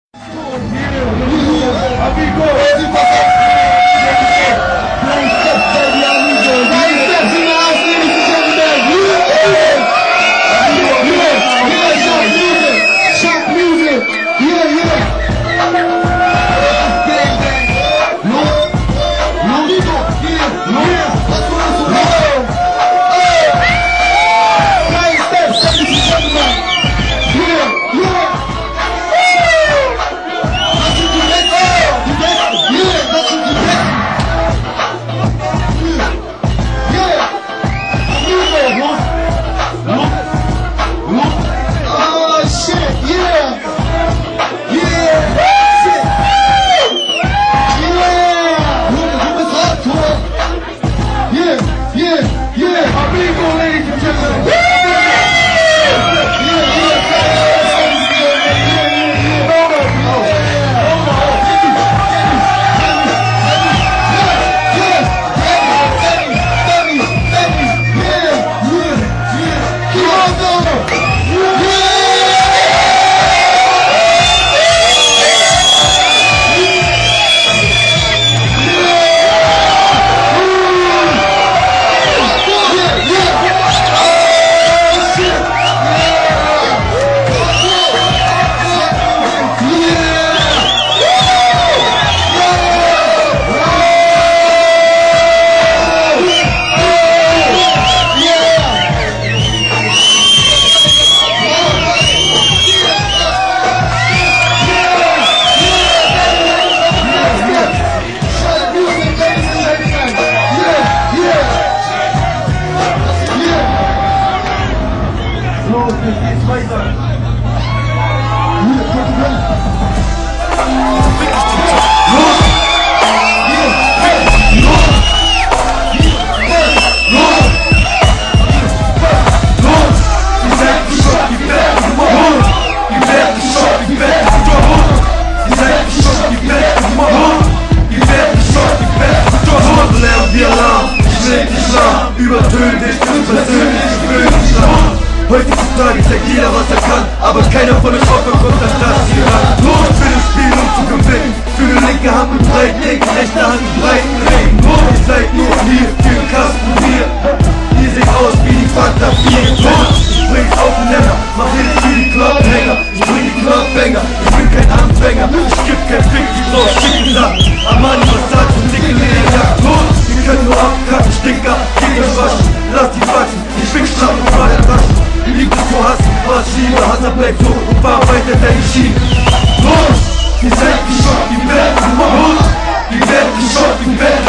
Übertönt dich persönlich, ich will nicht schlafen. Heutzutage zeigt jeder, was er kann, aber keiner von euch Opfer kommt an das hier ran. Los für das Spiel, um zu gewinnen. Für eine linke Hand mit breiten Linken, rechte Hand mit breiten Ringen. Ihr seid nur hier für den Kasten Bier. Ihr seht aus wie die Fanta 4. Ich bring's auf den Nenner, mach Hits wie die Clubhänger. Ich bring die Clubbanger, ich bin kein Anfänger. Ich geb kein Fick, ich brauch schicke Sachen. Armani, Versace und dicke Lederjacken. Los, ihr könnt nur abkacken, Stinker, geht euch waschen. Lasst die wachsen, ich bin stramm und mal erwaschen. Liebt es zu hassen, was Schiebe, Hasser bleibt so und verarbeitet deine Schiene. Los, ihr seid geschockt, die Welt ist los. Die Welt ist geschockt, die Welt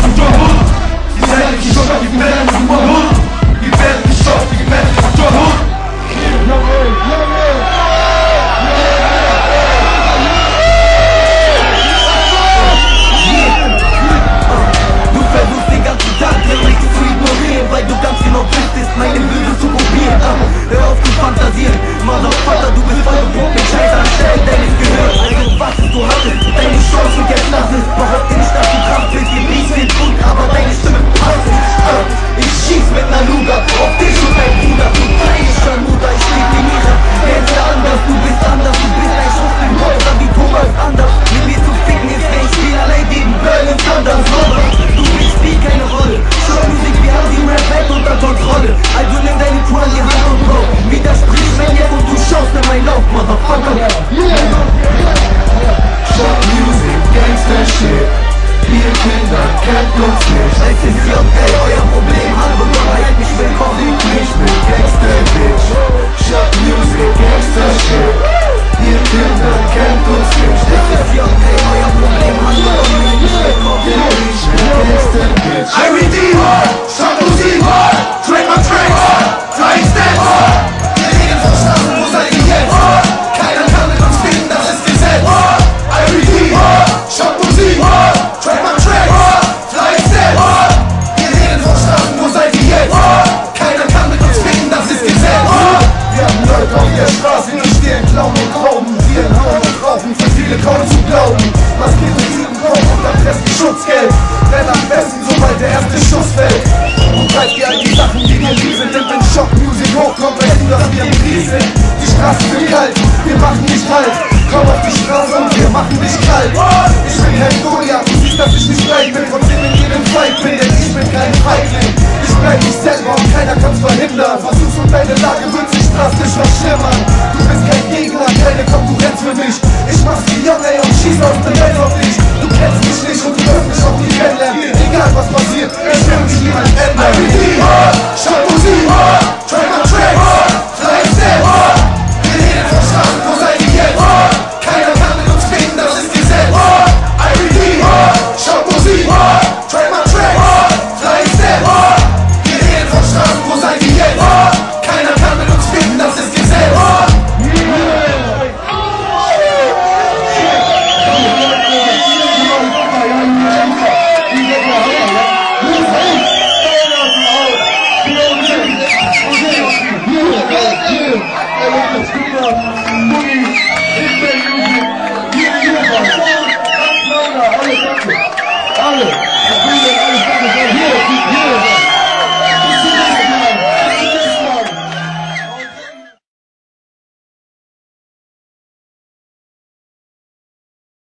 für mich. Ich mach's wie Junge